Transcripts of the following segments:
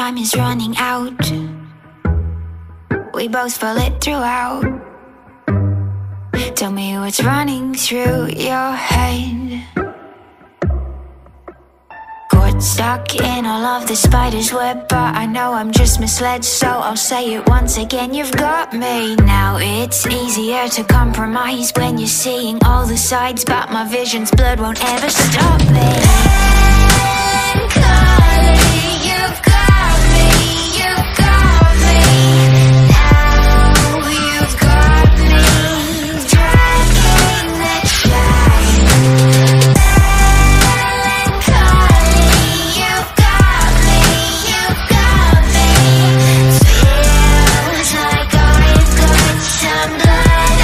time is running out. We both feel it throughout. Tell me what's running through your head. Got stuck in all of the spider's web, but I know I'm just misled, so I'll say it once again. You've got me. Now it's easier to compromise when you're seeing all the sides, but my vision's blurred, won't ever stop me. Melancholy, you've got me, you've got me. Now you've got me, dragging the chain. Melancholy, you've got me, you've got me. Feels like I've got some blood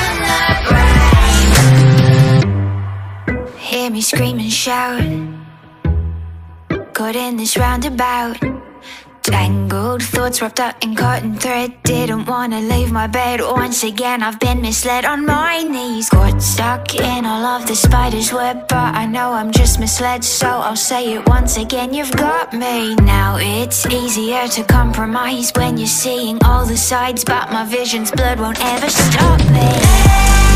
on the brain. Hear me scream and shout, caught in this roundabout. Tangled thoughts wrapped up in cotton thread. Didn't wanna leave my bed. Once again I've been misled. On my knees, got stuck in all of the spider's web, but I know I'm just misled, so I'll say it once again. You've got me. Now it's easier to compromise when you're seeing all the sides, but my vision's blurred, won't ever stop me.